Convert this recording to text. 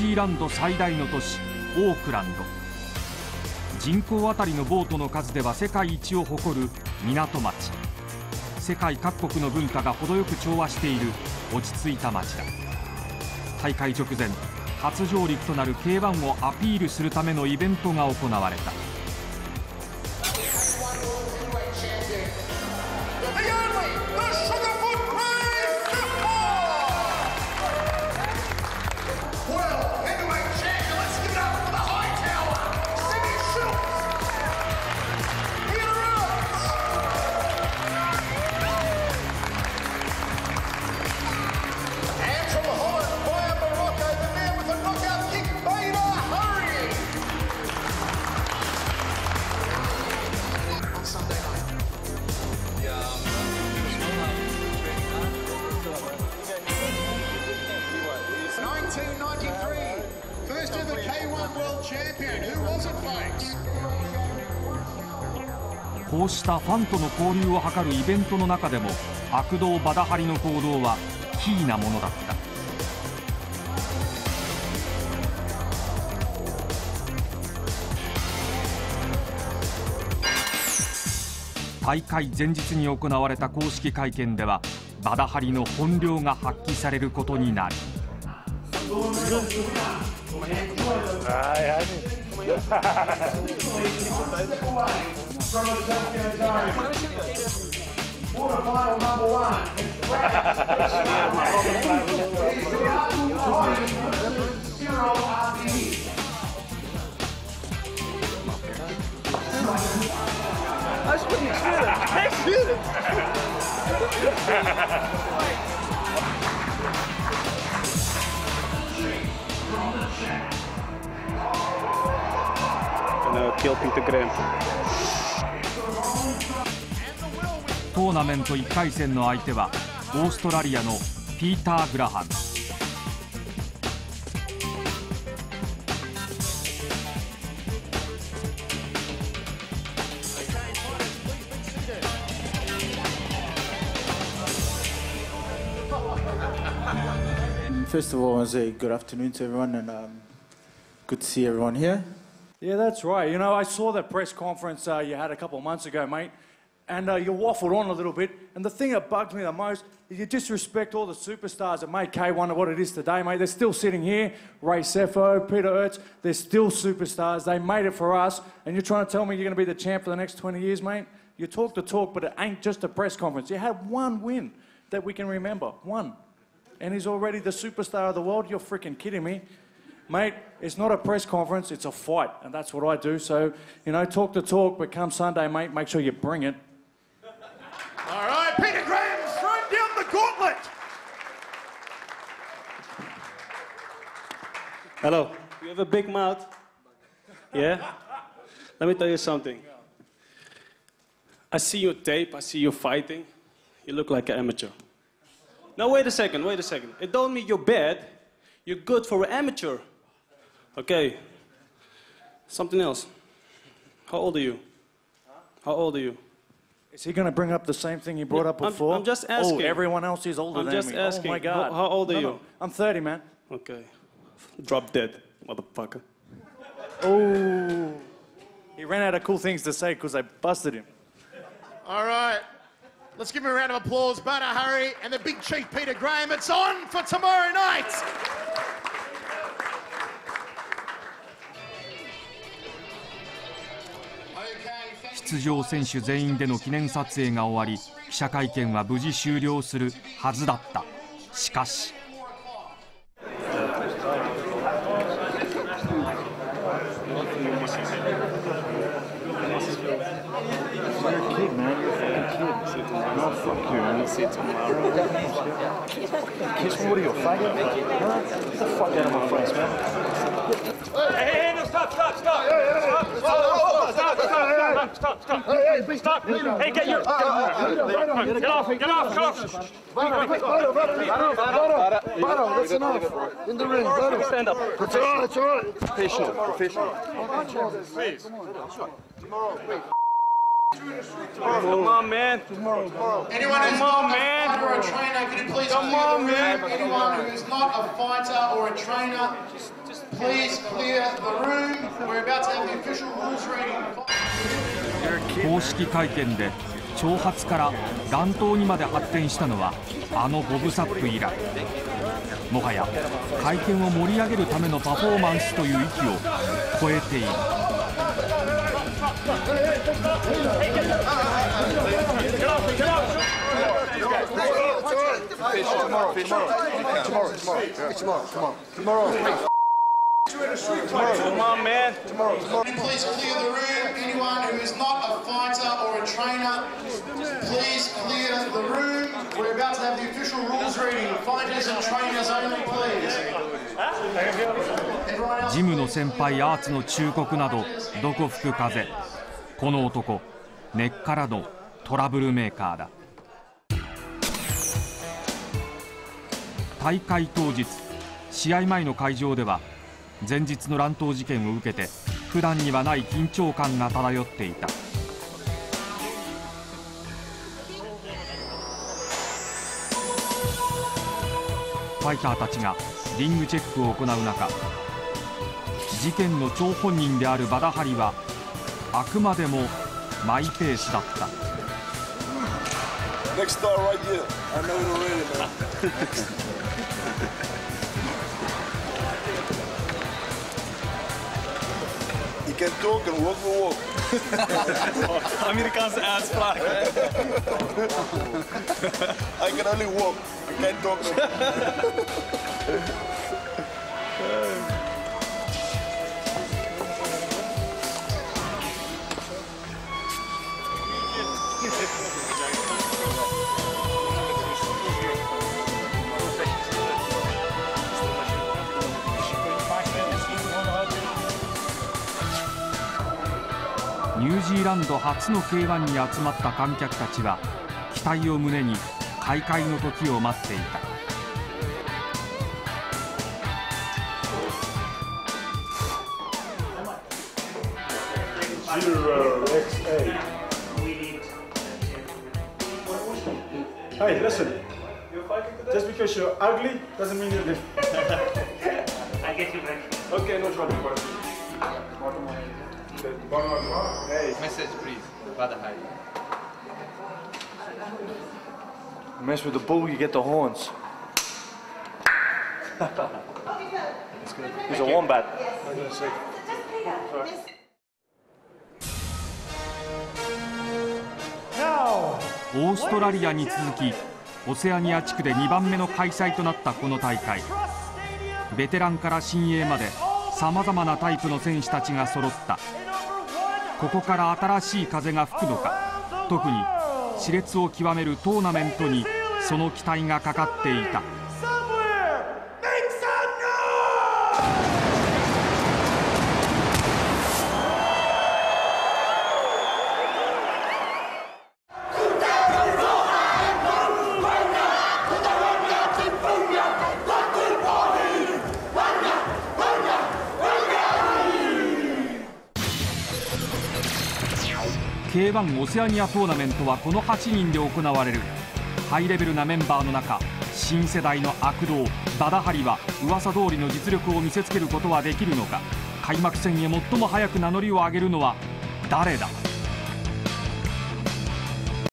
ーランド最大の都市オークランド。人口当たりのボートの数では世界一を誇る港町。世界各国の文化が程よく調和している落ち着いた町だ。大会直前、初上陸となる K1 をアピールするためのイベントが行われた。こうしたファンとの交流を図るイベントの中でも、悪童バダハリの行動はキーなものだった。大会前日に行われた公式会見では、バダハリの本領が発揮されることになる。トーナメント1回戦の相手はオーストラリアのピーター・グラハム。 First of all, I want to say good afternoon to everyone, and good to see everyone here. Yeah, that's right. You know, I saw that press conference you had a couple of months ago, mate, and you waffled on a little bit. And the thing that bugged me the most is you disrespect all the superstars that made K1 what it is today, mate. They're still sitting here. Ray Sefo, Peter Ertz, they're still superstars. They made it for us, and you're trying to tell me you're going to be the champ for the next 20 years, mate? You talk the talk, but it ain't just a press conference. You had one win that we can remember, one. And he's already the superstar of the world. You're freaking kidding me. Mate, it's not a press conference, it's a fight, and that's what I do. So, you know, talk the talk, but come Sunday, mate, make sure you bring it. All right, Peter Graham's thrown down the gauntlet. Hello. You have a big mouth? Yeah? Let me tell you something. I see your tape, I see you fighting. You look like an amateur. Now, wait a second, wait a second. It don't mean you're bad. You're good for an amateur. Okay. Something else. How old are you? How old are you? Is he going to bring up the same thing he brought up before? I'm just asking. Oh, everyone else is older than me. I'm just asking. Oh, my God. How old are you? No. I'm 30, man. Okay. Drop dead, motherfucker. Oh. He ran out of cool things to say because I busted him. All right. Let's give him a round of applause. Badahari and the big chief, Peter Graham. It's on for tomorrow night. Okay, 出場選手全員での記念撮影が終わり、記者会見は無事終了するはずだった。しかし。 Kiss me, what are you, a faggot? Get the fuck out of my face, man. Hey, no, stop. Stop. Hey, get off. Bado, that's enough. In the ring, Bado. Stand up. It's all right, it's all right. Professional. Please. Come on, man. Anyone who's not a fighter or a trainer, can you please clear the room? Anyone who's not a fighter or a trainer, Just Please clear the room. We're about to have the official rules reading. 公式会見で挑発から乱闘にまで発展したのはあのボブ・サップ以来。もはや会見を盛り上げるためのパフォーマンスという域を超えている。 Come on, man. Please clear the room. Anyone who is not a fighter or a trainer, please clear the room. We're about to have the official rules reading. Fighters and trainers only, please. ジムの先輩アーツの忠告などどこ吹く風。この男根っからのトラブルメーカーだ。大会当日、試合前の会場では前日の乱闘事件を受けて普段にはない緊張感が漂っていた。ファイターたちがリングチェックを行う中、事件の張本人であるバダハリはあくまでもマイペースだった。 Next star right here. I know it already, man. You can talk and walk the walk. Amerikaanse uitspraak. I can only walk. I can't talk no more. ニュージーランド初の K1 に集まった観客たちは期待を胸に開会の時を待っていた。 Hey, listen. Just because you're ugly doesn't mean you're different. I get you back. Okay, no trouble. Hey. Message, please. Badahari. Mess with the bull, you get the horns. He's a wombat. オーストラリアに続きオセアニア地区で2番目の開催となったこの大会、ベテランから新鋭までさまざまなタイプの選手たちが揃った。ここから新しい風が吹くのか。特に熾烈を極めるトーナメントにその期待がかかっていた。K1 オセアニアトーナメントはこの8人で行われる。ハイレベルなメンバーの中、新世代の悪童バダハリは噂通りの実力を見せつけることはできるのか。開幕戦へ最も早く名乗りを上げるのは誰だ。